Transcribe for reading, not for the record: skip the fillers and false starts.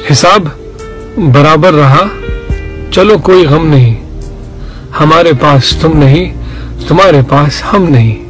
हिसाब बराबर रहा, चलो कोई गम नहीं, हमारे पास तुम नहीं, तुम्हारे पास हम नहीं।